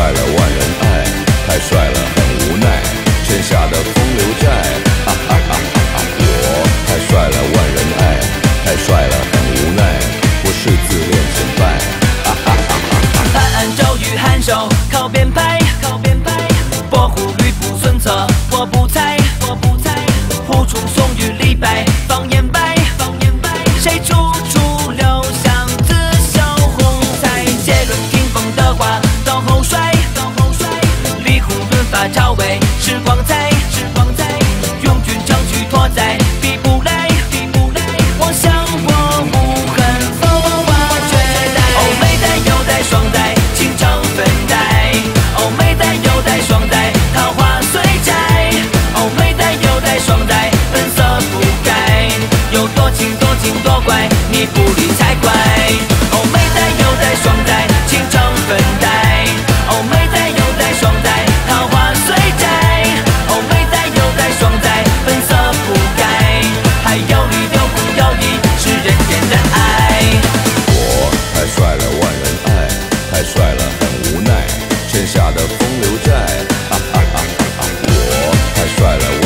帅了，万人爱，太帅了，很无奈，天下的风流债，哈哈哈哈哈！我太帅了，万人爱，太帅了，很无奈，我是自恋崇拜，哈哈哈哈哈！ 暗暗骤雨颔首，靠边拍，靠边拍，薄护律不孙策，我不猜，我不猜，蒲冲宋玉李白，方言白，方言白，谁处处留香自绣红彩？结论听风的话，到后衰，到后衰，李弘顿发朝为时光在，时光在，用君争取托载，比不来，比不来，我想我无痕风华绝代。哦，美代有代双代，倾城粉黛。哦，美代有代双代，桃花虽摘。哦，美代有代双代，本色不改。有多情多情多怪，你不理才怪。哦，美代有代双代，倾城粉黛。哦，美代有代双代，桃花虽摘。哦，美代有代双代，本色不改。还有理有故有义，是人见人爱。 我太帅了，万人爱，太帅了，很无奈，天下的风流债，哈哈哈哈哈！我太帅了。